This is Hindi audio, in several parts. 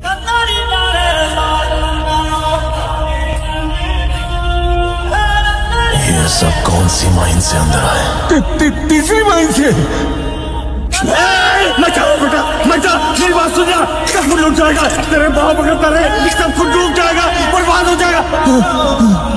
ये सब कौन सी माइन से अंदर आए? तीसरी माइन से। मचा बेटा मचा, मेरी बात सुन जा, सब कुछ लुट जाएगा, तेरे बाप अगर तेरे सब कुछ डूब जाएगा, बर्बाद हो जाएगा।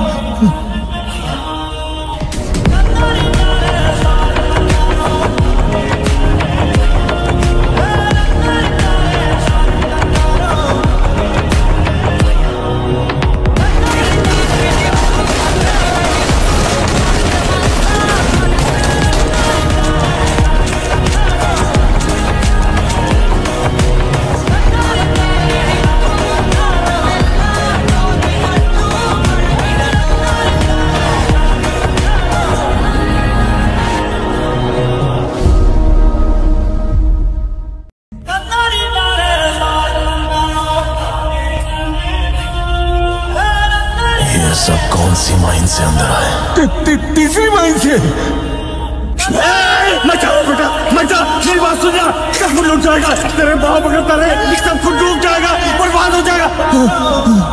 सब कौन सी माइन से अंदर आए? तीसरी माइन से। मचा बेटा मचा, मेरी बात सुन जा, सब कुछ लुट जाएगा, तेरे बाप अगर तेरे सब कुछ डूब जाएगा, बर्बाद हो जाएगा।